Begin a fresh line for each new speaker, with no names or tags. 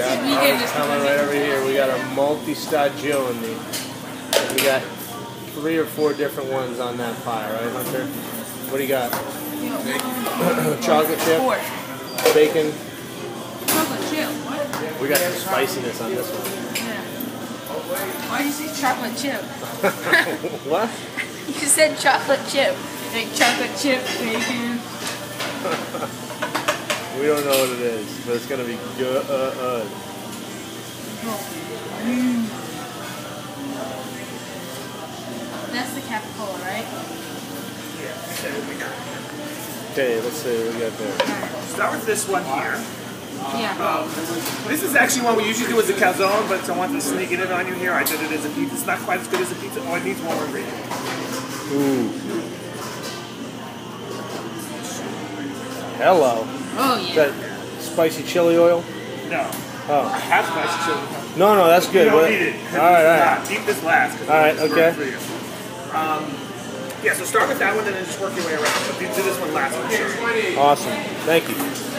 Coming right over here. We got our multi-stagioni. We got 3 or 4 different ones on that pie, right, Hunter? What do you got? Chocolate chip? Bacon?
Chocolate chip. What?
We got some spiciness on this one.
Yeah. Why did you say chocolate chip?
What?
You said chocolate chip. Like chocolate chip, bacon.
We don't know what it is, but it's going to be good.
That's the capicola, right?
Okay, let's see what we got there.
Start with this one here.
Yeah.
This is actually one we usually do as a calzone, but I want to sneak it in on you here. I did it as a pizza. It's not quite as good as a pizza. Oh, it needs more ingredients.
Ooh. Hello.
Oh,
Is
yeah.
that spicy chili oil?
No.
Oh.
I have spicy chili.
No, that's good.
You don't need it.
All right.
Keep this last.
All right, okay.
Yeah, so start with that one and then just work your way around. So do this one last.
Awesome. Thank you.